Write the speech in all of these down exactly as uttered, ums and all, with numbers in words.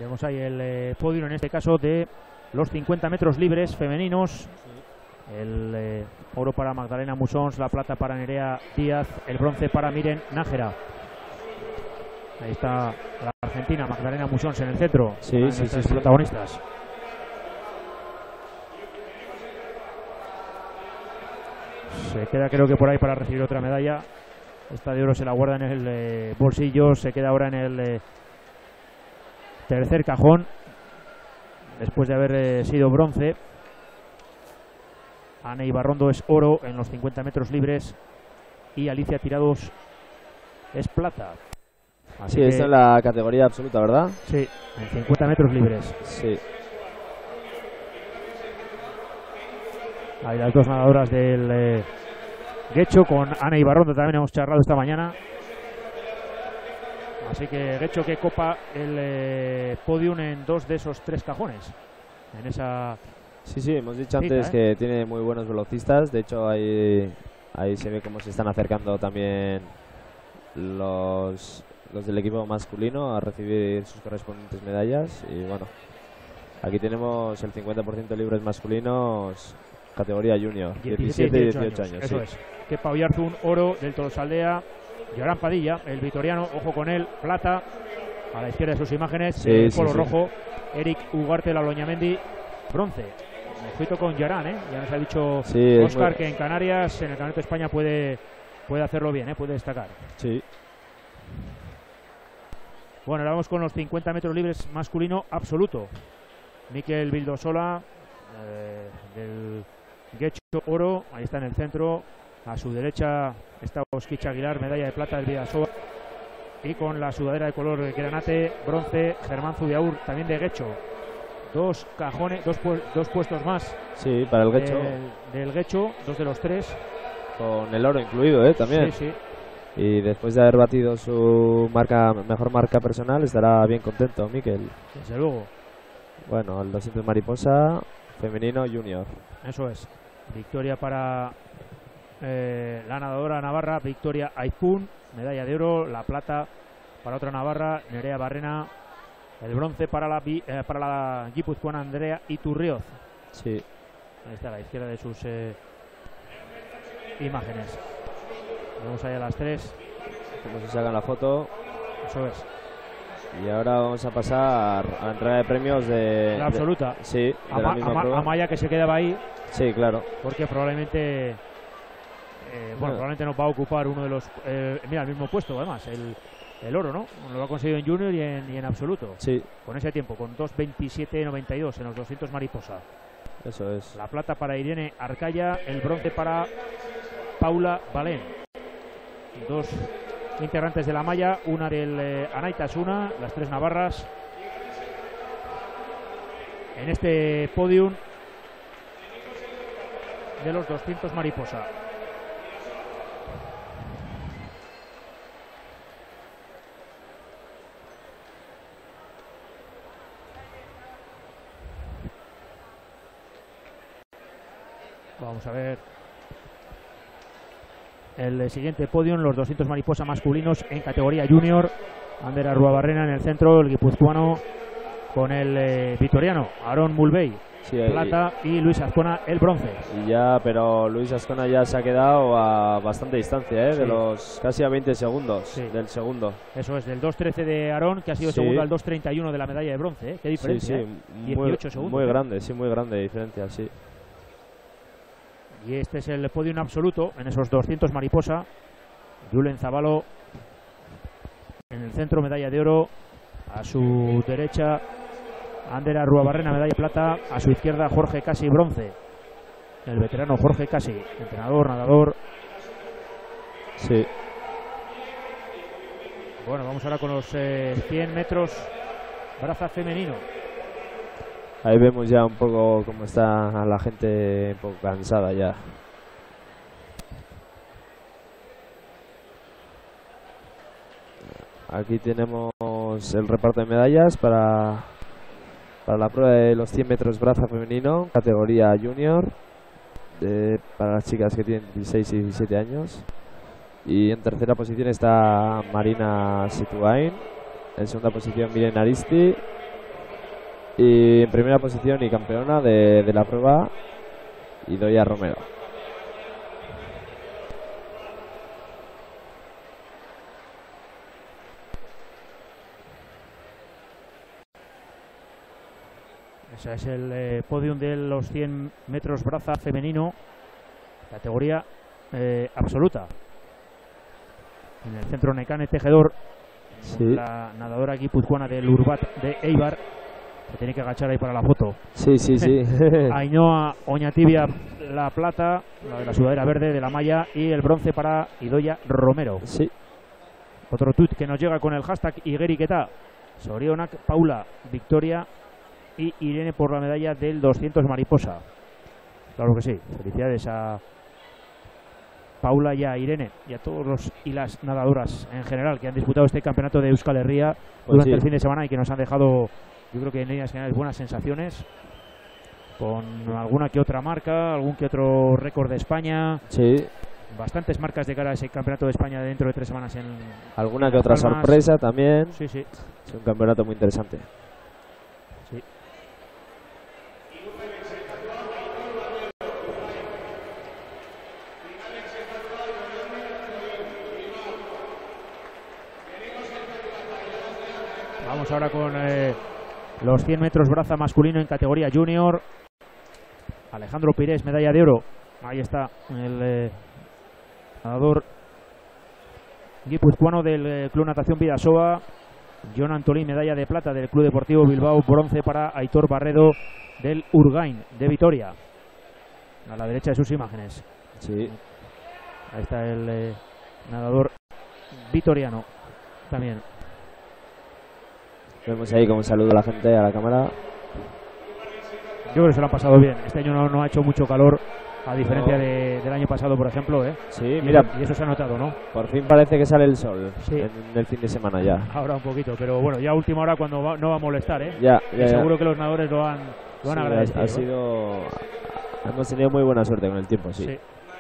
Vemos ahí el eh, podio, en este caso de los cincuenta metros libres femeninos. El eh, oro para Magdalena Musons, la plata para Nerea Díaz, el bronce para Miren Nájera. Ahí está la argentina Magdalena Musons en el centro, sí, una de sí, nuestras sí, protagonistas. Se queda, creo que por ahí, para recibir otra medalla. Esta de oro se la guarda en el eh, bolsillo, se queda ahora en el eh, tercer cajón, después de haber eh, sido bronce. Ana Ibarrondo es oro en los cincuenta metros libres y Alicia Tirados es plata. Así sí, esta es la categoría absoluta, ¿verdad? Sí, en cincuenta metros libres. Sí. Hay las dos nadadoras del eh, Guecho, con Ana Ibarrondo también hemos charlado esta mañana. Así que Guecho que copa el eh, podium en dos de esos tres cajones. En esa... Sí, sí, hemos dicho cita, antes ¿eh? que tiene muy buenos velocistas. De hecho, ahí, ahí se ve cómo se están acercando también los, los del equipo masculino a recibir sus correspondientes medallas. Y bueno, aquí tenemos el cincuenta por ciento libres masculinos, categoría junior, diecisiete y dieciocho años. Eso sí. es. Kepa Oyarzún, oro del Tolosaldea. Joran Padilla, el vitoriano, ojo con él, plata. A la izquierda de sus imágenes, Sí, el sí, polo sí. rojo. Eric Ugarte Laloñamendi, bronce. Ojito con Joran, ¿eh? Ya nos ha dicho Sí, Óscar muy... que en Canarias, en el Campeonato de España, puede, puede hacerlo bien, ¿eh? Puede destacar. Sí. Bueno, ahora vamos con los cincuenta metros libres masculino absoluto. Miquel Vildosola, eh, del Guecho oro, ahí está en el centro. A su derecha está Osquicha Aguilar, medalla de plata del Vidasoa. Y con la sudadera de color granate, bronce, Germán Zubiaur, también de Guecho. Dos cajones, dos, pu dos puestos más. Sí, para el Guecho. Del, del Guecho, dos de los tres. Con el oro incluido, ¿eh? También. Sí, sí. Y después de haber batido su marca, mejor marca personal, estará bien contento, Miquel. Desde luego. Bueno, el doscientos mariposa, femenino junior. Eso es. Victoria para eh, la nadadora navarra, Victoria Aipún, medalla de oro. La plata para otra navarra, Nerea Barrena. El bronce para la, eh, para la guipuzcoana Andrea Iturrioz. Sí. Ahí está a la izquierda de sus eh, imágenes. Vamos allá a las tres. Como se sacan la foto. Eso es. Y ahora vamos a pasar a la entrega de premios de... La absoluta. De, sí, de Ama, la misma Ama, prueba. Amaya, que se quedaba ahí. Sí, claro. Porque probablemente... Eh, bueno, Bueno. probablemente nos va a ocupar uno de los... Eh, mira, el mismo puesto, además. El, el oro, ¿no? Lo ha conseguido en junior y en, y en absoluto. Sí. Con ese tiempo, con dos veintisiete noventa y dos en los doscientos mariposa. Eso es. La plata para Irene Arcaya, el bronce para Paula Balén. Dos integrantes de la malla, una del eh, Anaitasuna, las tres navarras. En este podium de los doscientos mariposa. Vamos a ver el siguiente podio en los doscientos mariposa masculinos en categoría junior. Ander Arruabarrena en el centro, el guipuzcoano con el eh, vitoriano Aarón Mulvey, Sí, ahí- plata, y Luis Azcona el bronce. Y ya, pero Luis Ascona ya se ha quedado a bastante distancia, ¿eh? Sí. De los casi a veinte segundos Sí. del segundo. Eso es, del dos trece de Aarón, que ha sido Sí. segundo al dos treinta y uno de la medalla de bronce. ¿eh? Qué diferencia, sí, ¿eh? sí, muy, dieciocho segundos. muy ¿eh? grande, sí, muy grande diferencia, sí. Y este es el podio en absoluto en esos doscientos mariposa. Julen Zavalo en el centro, medalla de oro. A su derecha Ander Arruabarrena, medalla de plata. A su izquierda Jorge Casi, bronce. El veterano Jorge Casi, entrenador, nadador. Sí. Bueno, vamos ahora con los eh, cien metros braza femenino. Ahí vemos ya un poco cómo está la gente un poco cansada ya. Aquí tenemos el reparto de medallas para, para la prueba de los cien metros braza femenino, categoría junior, de, para las chicas que tienen dieciséis y diecisiete años. Y en tercera posición está Marina Situain, en segunda posición Miren Aristi, Y en primera posición y campeona de, de la prueba, Idoia Romero. Ese es el eh, podium de los cien metros braza femenino, categoría eh, absoluta. En el centro Necane Tejedor, sí. La nadadora guipuzcoana del Urbat de Eibar, que tiene que agachar ahí para la foto. Sí, sí, sí. Ainhoa Oñatibia la plata, la de la sudadera verde de la malla, y el bronce para Idoia Romero. Sí. Otro tuit que nos llega con el hashtag Igeriketa, Sorionak Paula Victoria y Irene por la medalla del doscientos mariposa. Claro que sí, felicidades a Paula y a Irene y a todos los y las nadadoras en general que han disputado este campeonato de Euskal Herria pues durante sí. el fin de semana y que nos han dejado, yo creo que en líneas generales, buenas sensaciones, con alguna que otra marca, algún que otro récord de España. Sí. Bastantes marcas de cara a ese campeonato de España dentro de tres semanas. En alguna que otra Palmas. Sorpresa también. Sí, sí. Es un campeonato muy interesante. Sí. Vamos ahora con eh, los cien metros braza masculino en categoría junior. Alejandro Pires, medalla de oro. Ahí está el eh, nadador guipuzcoano del eh, Club Natación Bidasoa. Jon Antolín, medalla de plata del Club Deportivo Bilbao. Bronce para Aitor Barredo del Urgain de Vitoria. A la derecha de sus imágenes. Sí. Ahí está el eh, nadador vitoriano también. Vemos ahí como saluda a la gente, a la cámara. Yo creo que se lo han pasado bien. Este año no, no ha hecho mucho calor, a diferencia no. de, del año pasado, por ejemplo. ¿eh? Sí, mira. Y eso se ha notado, ¿no? Por fin parece que sale el sol sí. en el fin de semana ya. Ahora un poquito, pero bueno, ya a última hora cuando va, no va a molestar, ¿eh? Ya, ya, seguro ya. que los nadadores lo han, lo han sí, agradecido. Ha, ha sido... Hemos tenido muy buena suerte con el tiempo, sí. sí.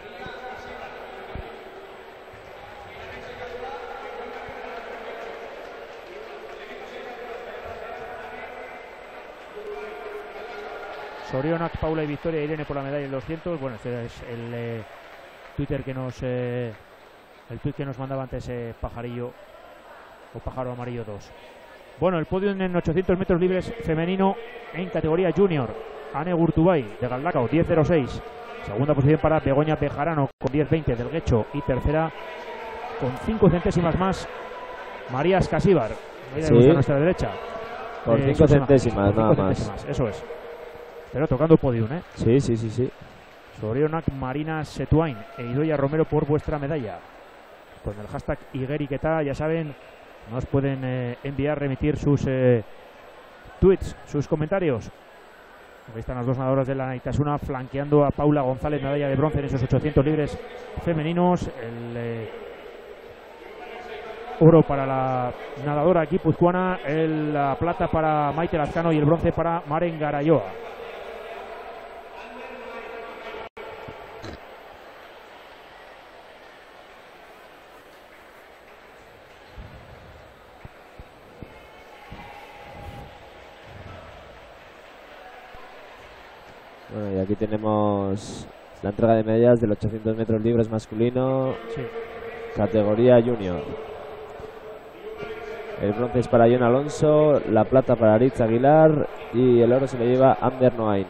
Sorionak, Paula y Victoria, Irene por la medalla del doscientos. Bueno, este es el eh, Twitter que nos eh, el tweet que nos mandaba antes eh, Pajarillo o Pájaro Amarillo dos. Bueno, el podio en ochocientos metros libres femenino en categoría junior. Ane Gurtubay de Galdacao, diez cero seis. Segunda posición para Begoña Bejarano con diez veinte del Guecho. Y tercera con cinco centésimas más María Escasíbar, sí. a nuestra derecha. Por eh, cinco centésimas, cinco nada centésimas, más. Eso es. Pero tocando podium, ¿eh? Sí, sí, sí, sí. Sorionak, Marina Setuain e Idoia Romero por vuestra medalla. Con el hashtag Igeriketa, ya saben, nos pueden eh, enviar, remitir sus eh, tweets, sus comentarios. Ahí están las dos nadadoras de la Naitasuna flanqueando a Paula González, medalla de bronce en esos ochocientos libres femeninos. El eh, oro para la nadadora guipuzcoana, el, la plata para Maite Lazcano y el bronce para Maren Garayoa. Bueno, y aquí tenemos la entrega de medallas del ochocientos metros libres masculino, sí. Categoría junior. El bronce es para Jon Alonso, la plata para Aritz Aguilar y el oro se lo lleva Ander Noain.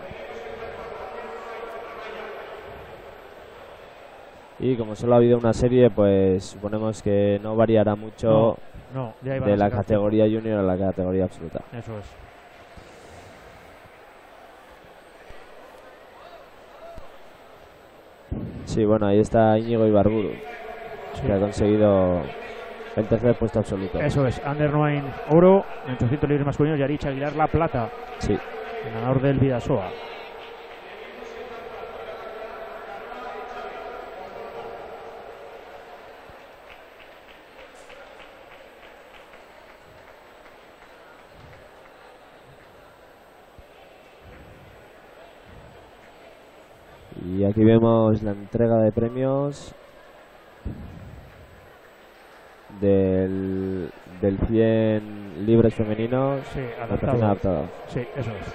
Y como solo ha habido una serie, pues suponemos que no variará mucho no, no, de la categoría junior a la categoría absoluta. Eso es. Sí, bueno, ahí está Íñigo Ibarburu, sí. que ha conseguido el tercer puesto absoluto. Eso es, Ander Noain oro, en ochocientos libres masculinos, y Aritz Aguilar la plata. Sí. El ganador del Bidasoa. Y aquí vemos la entrega de premios del, del cien libres femeninos, Sí, natación adaptado. adaptada. Sí, eso es.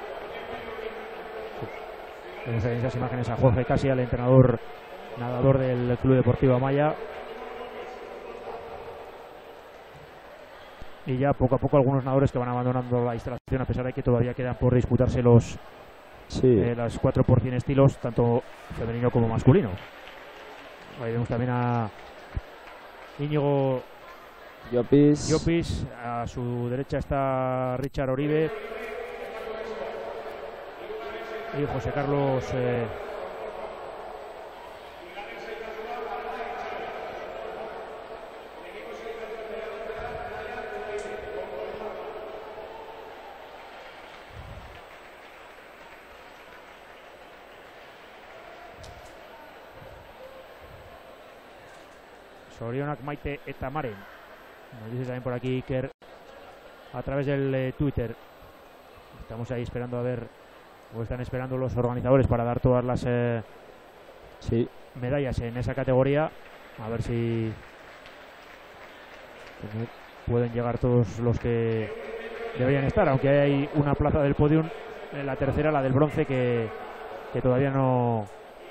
Sí. Vemos en esas imágenes a Jorge Casia, el entrenador nadador del Club Deportivo Amaya. Y ya poco a poco algunos nadadores que van abandonando la instalación, a pesar de que todavía quedan por disputarse los Sí, eh, las cuatro por cien estilos, tanto femenino como masculino. Ahí vemos también a Íñigo Llopis. Llopis, a su derecha está Richard Oribe y José Carlos eh, Sorionak Maite eta Maren. Nos dice también por aquí Iker a través del eh, Twitter. Estamos ahí esperando a ver, o están esperando los organizadores para dar todas las eh, Sí, medallas en esa categoría. A ver si pueden llegar todos los que deberían estar, aunque hay una plaza del podium, en la tercera, la del bronce, que, que todavía no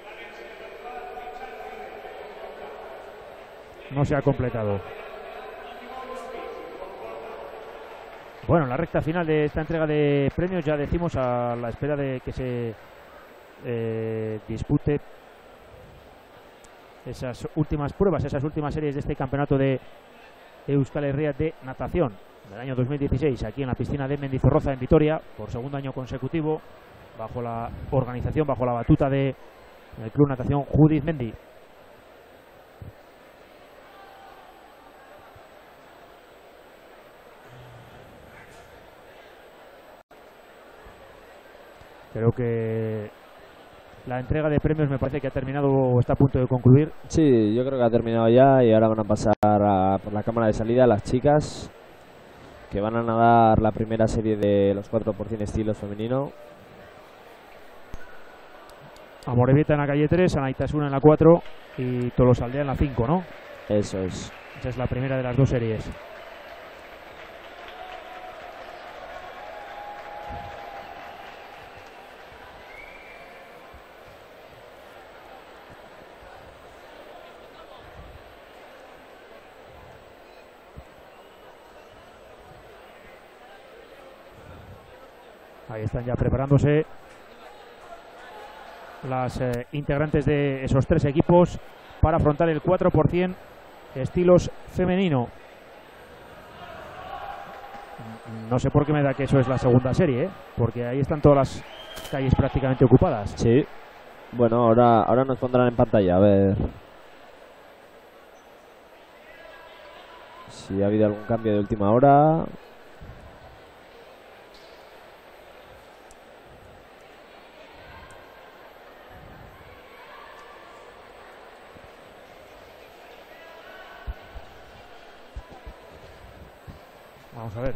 no se ha completado. Bueno, la recta final de esta entrega de premios, ya decimos, a la espera de que se eh, dispute esas últimas pruebas, esas últimas series de este campeonato de Euskal Herria de natación del año dos mil dieciséis, aquí en la piscina de Mendizorroza en Vitoria, por segundo año consecutivo, bajo la organización, bajo la batuta de el Club Natación Judith Mendi. Creo que la entrega de premios me parece que ha terminado o está a punto de concluir. sí, yo creo que ha terminado ya y ahora van a pasar a, por la cámara de salida las chicas que van a nadar la primera serie de los cuatro por cien estilos femenino. Amorebieta en la calle tres, Anaitasuna en la cuatro y Tolosaldea en la cinco, ¿no? Eso es. Esa es la primera de las dos series. Ahí están ya preparándose las eh, integrantes de esos tres equipos para afrontar el cuatro por cien estilos femenino. No sé por qué me da que eso es la segunda serie, ¿eh? Porque ahí están todas las calles prácticamente ocupadas. Sí. Bueno, ahora, ahora nos pondrán en pantalla, a ver si ha habido algún cambio de última hora. Vamos a ver.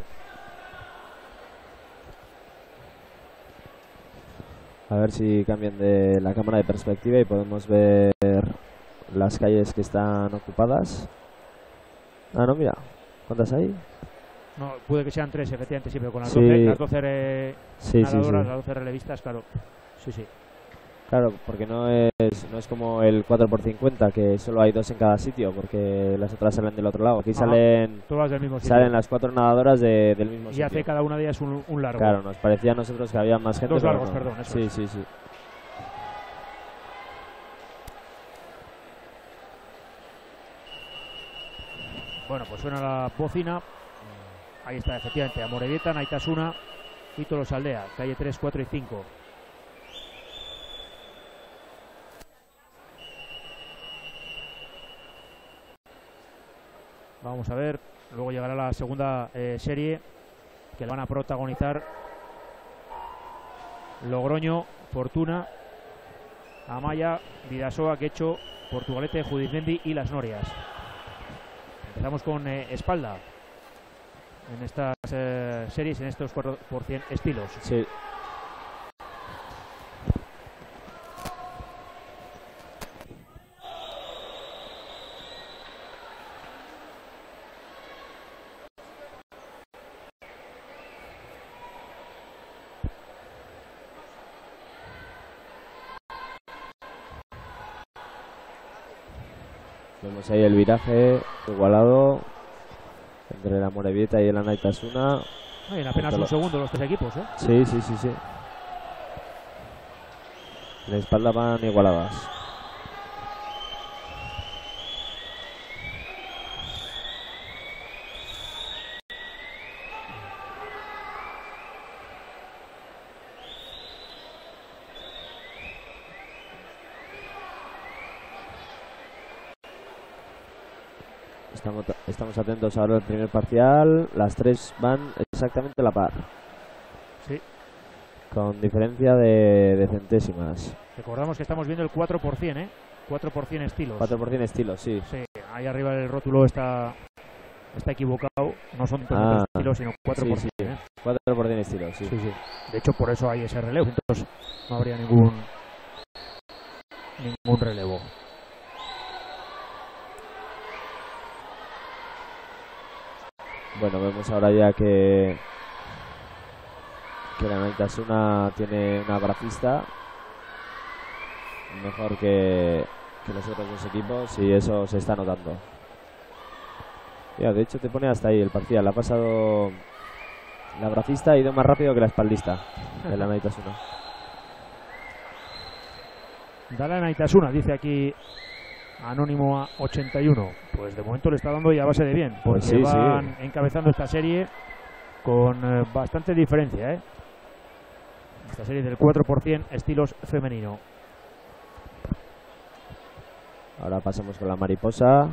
A ver si cambian de la cámara de perspectiva y podemos ver las calles que están ocupadas. Ah, no, mira. ¿Cuántas hay? No, puede que sean tres, efectivamente, sí, pero con las Sí. doce, las doce eh, Sí, sí, nadadoras, sí. las doce relevistas, claro. Sí, sí. Claro, porque no es, no es como el cuatro por cincuenta, que solo hay dos en cada sitio, porque las otras salen del otro lado. Aquí Ajá. salen Todas del mismo sitio. salen las cuatro nadadoras de- del mismo Y sitio. hace cada una de ellas un, un largo. Claro, nos parecía a nosotros que había más gente. Dos pero largos, no. perdón, eso Sí, es. sí, sí. Bueno, pues suena la bocina. Ahí está, efectivamente, Amorebieta, Naitasuna y Tolosaldea, calle tres, cuatro y cinco. Vamos a ver, luego llegará la segunda eh, serie que la van a protagonizar Logroño, Fortuna, Amaya, Vidasoa, Quecho, Portugalete, Judith Mendi y Las Norias. Empezamos con eh, espalda en estas eh, series, en estos cuatro por cien estilos. Sí. Vemos ahí el viraje igualado entre la Amorebieta y el Anaitasuna. No, en apenas un segundo los tres equipos, ¿eh? Sí, sí, sí, sí. La espalda van igualadas. Estamos, estamos atentos ahora al primer parcial. Las tres van exactamente a la par. Sí. Con diferencia de, de centésimas. Recordamos que estamos viendo el cuatro por ciento, ¿eh? cuatro por ciento estilos. cuatro por ciento estilos, sí. Sí, ahí arriba el rótulo está, está equivocado. No son Ah, estilos, sino cuatro por ciento. Sí, sí. ¿eh? cuatro por ciento estilos, sí. Sí, sí. De hecho, por eso hay ese relevo. Entonces, no habría ningún, ningún relevo. Bueno, vemos ahora ya que que la Anaitasuna tiene una bracista mejor que, que los otros dos equipos y eso se está notando. Ya, de hecho te pone hasta ahí el parcial. Ha pasado la bracista, ha ido más rápido que la espaldista de la Anaitasuna. Da la Anaitasuna, dice aquí Anónimo a ochenta y uno. Pues de momento le está dando ya base de bien, porque Pues sí, van sí. encabezando esta serie con eh, bastante diferencia, ¿eh? Esta serie del cuatro por ciento estilos femenino. Ahora pasamos con la mariposa.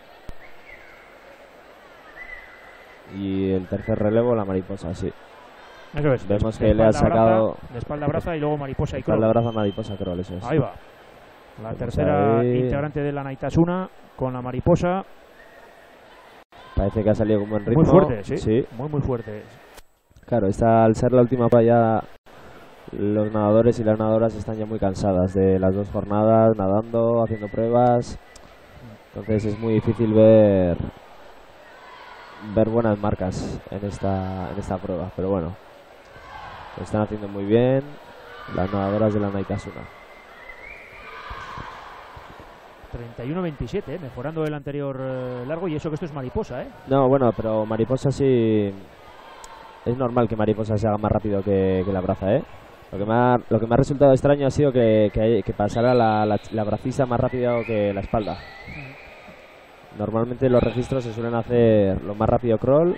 Y el tercer relevo, la mariposa, sí. Eso es. Vemos de que le ha espalda sacado braza, de espalda braza y luego mariposa y con crawl. la braza mariposa, creo, eso es. Ahí va. La Vamos tercera ahí. integrante de la Anaitasuna con la mariposa. Parece que ha salido con buen ritmo. Muy fuerte, sí. Sí. Muy, muy fuerte. Claro, esta, al ser la última playa, los nadadores y las nadadoras están ya muy cansadas de las dos jornadas, nadando, haciendo pruebas. Entonces es muy difícil ver ver buenas marcas en esta en esta prueba. Pero bueno, lo están haciendo muy bien las nadadoras de la Anaitasuna. treinta y uno veintisiete, ¿eh? Mejorando el anterior eh, largo, y eso que esto es mariposa, ¿eh? No, bueno, pero mariposa sí. Es normal que mariposa se haga más rápido que, que la braza, ¿eh? Lo que, me ha, lo que me ha resultado extraño ha sido que, que, que pasara la, la, la bracista más rápido que la espalda. Normalmente los registros se suelen hacer lo más rápido crawl.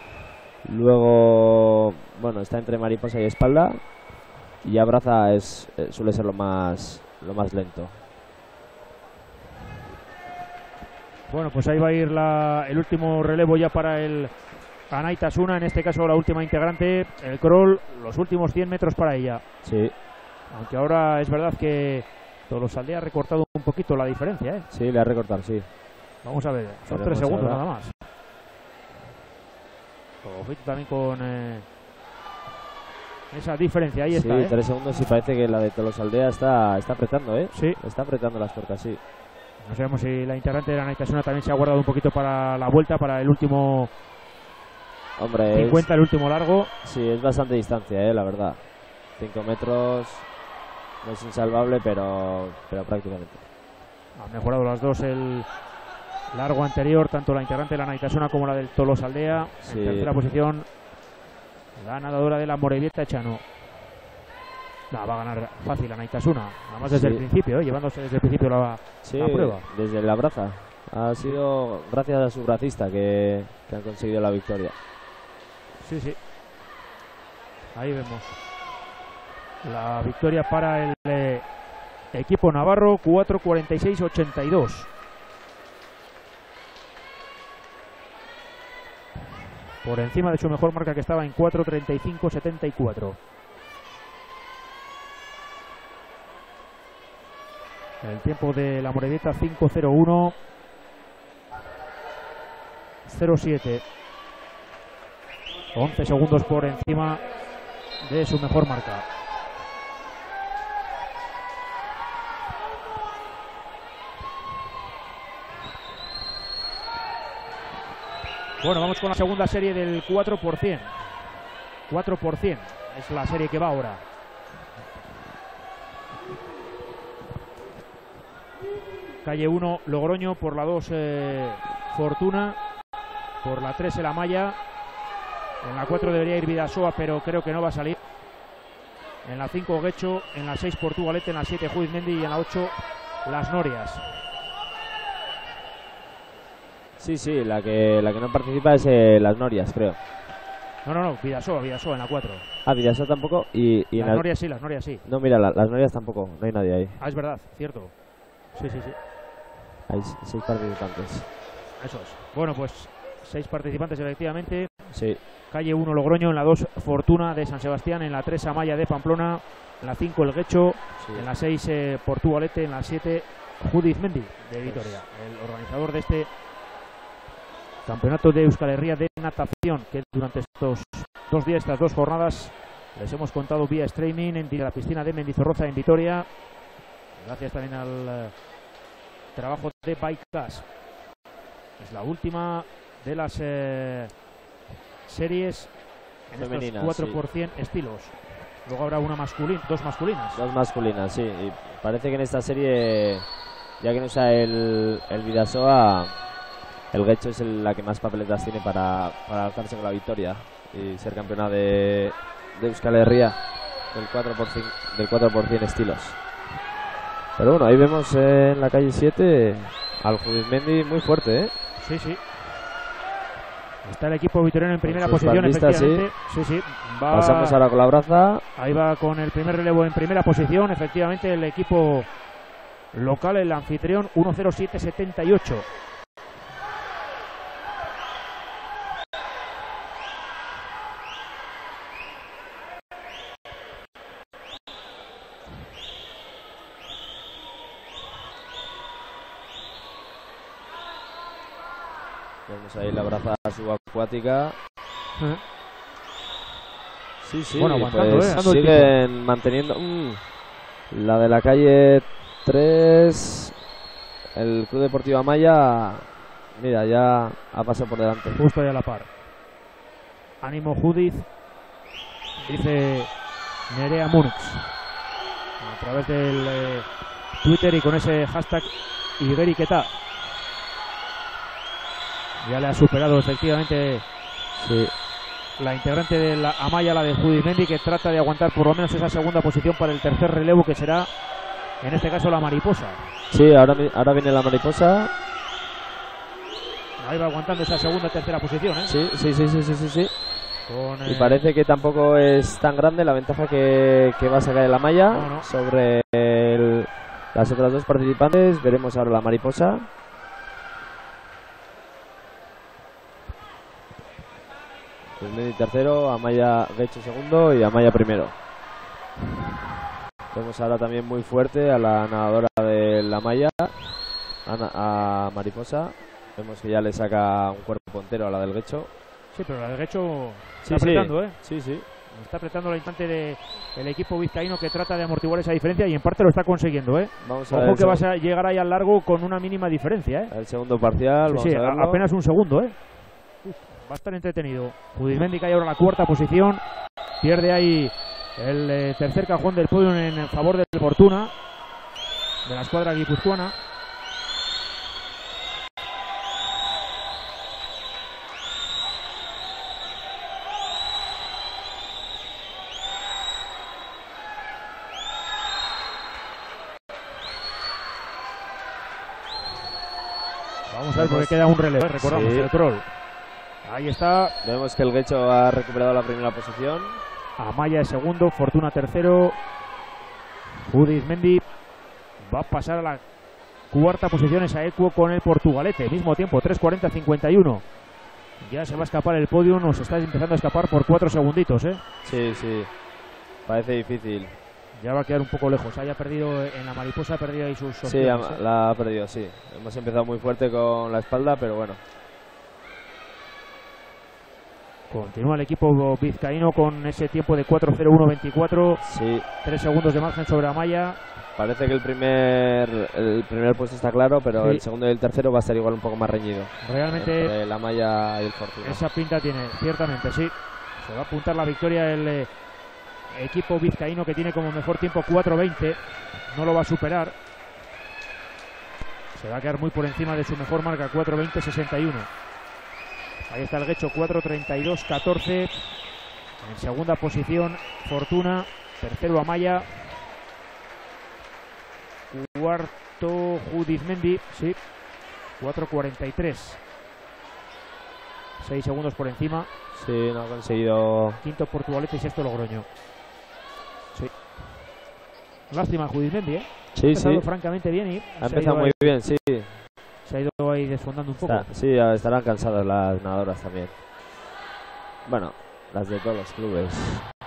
Luego, bueno, está entre mariposa y espalda. Y ya braza es, eh, suele ser lo más, lo más lento. Bueno, pues ahí va a ir la, el último relevo ya para el Anaitasuna, en este caso la última integrante, el crawl, los últimos cien metros para ella. Sí. Aunque ahora es verdad que Tolosaldea ha recortado un poquito la diferencia, ¿eh? Sí, le ha recortado, sí. Vamos a ver, son Veremos tres segundos ahora. nada más. Ojito también con eh, esa diferencia, ahí Sí, está, ¿eh? tres segundos y parece que la de Tolosaldea está, está apretando, ¿eh? Sí. Está apretando las tuercas, sí. No sabemos si la integrante de la Anaitasuna también se ha guardado un poquito para la vuelta, para el último Hombre, cincuenta, el último largo. es, sí, es bastante distancia, eh, la verdad. cinco metros no es insalvable, pero, pero prácticamente. Han mejorado las dos el largo anterior, tanto la integrante de la Anaitasuna como la del Tolosaldea. Sí. En tercera posición, la nadadora de la Amorebieta, Chano. No, va a ganar fácil la Anaitasuna, nada más desde Sí. el principio, ¿eh? Llevándose desde el principio la, Sí, la prueba. desde la braza. Ha sido gracias a su bracista que, que han conseguido la victoria. Sí, sí. Ahí vemos la victoria para el eh, equipo navarro, cuatro cuarenta y seis ochenta y dos. Por encima de su mejor marca, que estaba en cuatro treinta y cinco setenta y cuatro. El tiempo de la Amorebieta, cinco cero uno cero siete. once segundos por encima de su mejor marca. Bueno, vamos con la segunda serie del cuatro por ciento. cuatro por ciento es la serie que va ahora. Calle uno Logroño, por la dos eh, Fortuna, por la tres el Amaya, en la cuatro debería ir Vidasoa, pero creo que no va a salir. En la cinco Guecho, en la seis Portugalete, en la siete Juizmendi y en la ocho Las Norias. Sí, sí, la que, la que no participa es eh, Las Norias, creo. No, no, no, Vidasoa, Vidasoa en la cuatro. Ah, Vidasoa tampoco. Y, y Las en Norias sí, Las Norias sí. No, mira, la, Las Norias tampoco, no hay nadie ahí. Ah, es verdad, cierto. Sí, sí, sí. Hay seis participantes. Eso es. Bueno, pues seis participantes efectivamente. Sí. Calle uno Logroño, en la dos Fortuna de San Sebastián, en la tres Amaya de Pamplona, en la cinco El Guecho, sí. En la seis eh, Portugalete, en la siete Judizmendi de Vitoria, el organizador de este campeonato de Euskal Herria de natación, que durante estos dos días, estas dos jornadas, les hemos contado vía streaming en la piscina de Mendizorroza en Vitoria, gracias también al uh, trabajo de Bikegas. Es la última de las eh, series en femeninas, estos cuatro por cien sí. estilos. Luego habrá una masculina, dos masculinas. Dos masculinas, sí. Y parece que en esta serie, ya que no usa el, el Vidasoa, el Guecho es el, la que más papeletas tiene para, para alzarse con la victoria y ser campeona de, de Euskal Herria del cuatro por cien, del cuatro por cien estilos. Pero bueno, ahí vemos eh, en la calle siete al Judizmendi muy fuerte, ¿eh? Sí, sí. Está el equipo vitoriano en primera posición, efectivamente. Sí, sí. Va... Pasamos ahora con la braza. Ahí va con el primer relevo en primera posición. Efectivamente, el equipo local, el anfitrión, uno cero siete setenta y ocho. Vemos ahí la braza subacuática. ¿Eh? Sí, sí, bueno, aguantando, pues ¿eh? siguen manteniendo. Mm, la de la calle tres, el Club Deportivo Amaya, mira, ya ha pasado por delante. Justo ahí a la par. Ánimo Judiz, dice Nerea Múnich. A través del eh, Twitter y con ese hashtag Iberiqueta. Ya le ha superado efectivamente sí. la integrante de la Amaya, la de Judizmendi, que trata de aguantar por lo menos esa segunda posición para el tercer relevo, que será en este caso la mariposa. Sí, ahora, ahora viene la mariposa. Ahí va aguantando esa segunda tercera posición, ¿eh? Sí, sí, sí, sí, sí, sí, sí. Con, y eh... parece que tampoco es tan grande la ventaja que, que va a sacar el Amaya no, no. sobre el, las otras dos participantes. Veremos ahora la mariposa. Judizmendi tercero, Amaya Guecho segundo y Amaya primero. Vemos ahora también muy fuerte a la nadadora de la Amaya, a, a Mariposa. Vemos que ya le saca un cuerpo entero a la del Guecho. Sí, pero la del Guecho sí, está apretando, sí. ¿eh? Sí, sí. Está apretando el instante del de equipo vizcaíno, que trata de amortiguar esa diferencia y en parte lo está consiguiendo, ¿eh? Vamos a Ojo ver que vas a llegar ahí al largo con una mínima diferencia, ¿eh? El segundo parcial, sí, vamos sí, a verlo. apenas un segundo, ¿eh? Uf, va a estar entretenido. Judizmendi cae ahora en la cuarta posición. Pierde ahí el eh, tercer cajón del podio en favor del Fortuna, de la escuadra guipuzcoana. Vamos a ver porque queda un relevo, ¿eh? Recordamos, sí. El Troll. Ahí está. Vemos que el Guecho ha recuperado la primera posición. Amaya es segundo, Fortuna tercero. Judizmendi va a pasar a la cuarta posición, esa equo con el Portugalete. Mismo tiempo, tres cuarenta cincuenta y uno. Ya se va a escapar el podio, nos está empezando a escapar por cuatro segunditos, ¿eh? Sí, sí. Parece difícil. Ya va a quedar un poco lejos. Haya perdido en la mariposa, ha perdido ahí sus opciones, sí, ¿eh? La ha perdido, sí. Hemos empezado muy fuerte con la espalda, pero bueno. Continúa el equipo vizcaíno con ese tiempo de cuatro cero uno veinticuatro. Sí. Tres segundos de margen sobre Amaya. Parece que el primer el primer puesto está claro, pero sí. El segundo y el tercero va a estar igual un poco más reñido. Realmente entre la Amaya y el Fortuna. Esa pinta tiene, ciertamente, sí. Se va a apuntar la victoria el eh, equipo vizcaíno, que tiene como mejor tiempo cuatro veinte. No lo va a superar. Se va a quedar muy por encima de su mejor marca, cuatro veinte sesenta y uno. Ahí está el Guecho, cuatro treinta y dos catorce. En segunda posición, Fortuna. Tercero, Amaya. Cuarto, Judizmendi. Sí, cuatro cuarenta y tres. seis segundos por encima. Sí, no ha conseguido. Quinto, Portugalete, y sexto, Logroño. Sí. Lástima, Judizmendi, ¿eh? Sí, ha empezado sí. francamente bien y Ha empezado muy ahí, bien, sí. se ha ido ahí desfondando un poco. Está, sí, estarán cansadas las nadadoras también. Bueno, las de todos los clubes.